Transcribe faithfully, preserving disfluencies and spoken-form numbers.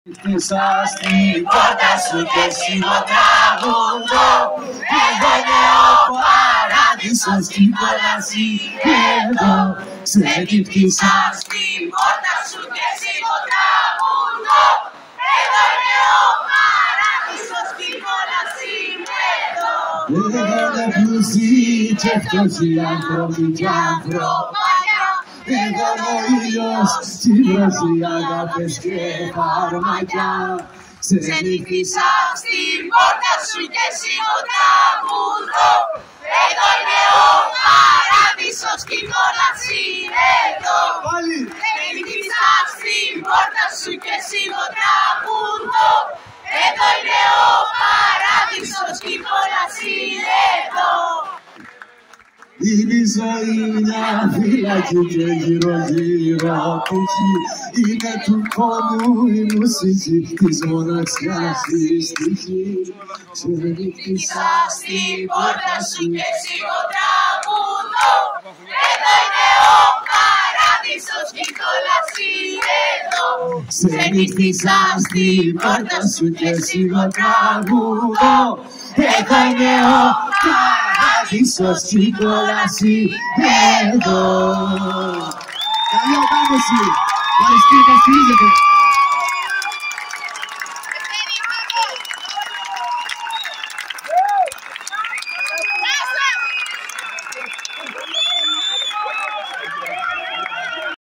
Ξενύχτησα στην πόρτα σου και εσύ το τραγουδώ. Εδώ είναι ο παράδεισος κι η κόλαση εδώ. Ξενύχτησα στην πόρτα σου και εσύ το τραγουδώ. Εδώ είναι ο παράδεισος κι η κόλαση εδώ. Εδώ είναι πλούσιοι και φτωχοί άνθρωποι κι ανθρωπάκια. Εδώ είναι ο ήλιος, σύμπρωση, αγάπες και φαρμακιά. Ξενύχτησα στην πόρτα σου και εσύ το τραγουδώ. Εδώ είναι ο παράδεισος κι η κόλαση εδώ. Ξενύχτησα στην πόρτα σου και εσύ το τραγουδώ. Εδώ είναι ο παράδεισος κι η κόλαση εδώ. Είναι η ζωή μια φυλακή και γύρω γύρω τύχη. Είναι του πόνου η μουσική της μοναξιάς η στίχη. Ξενύχτησα στην πόρτα σου και εσύ το τραγουδώ. Εδώ είναι ο παράδεισος κι η κόλαση εδώ. Ξενύχτησα στην πόρτα σου και εσύ το τραγουδώ. Εδώ είναι ο παράδεισος κι η κόλαση εδώ. Καλή οργάνωση. Ευχαριστώ, ευχαριστώ.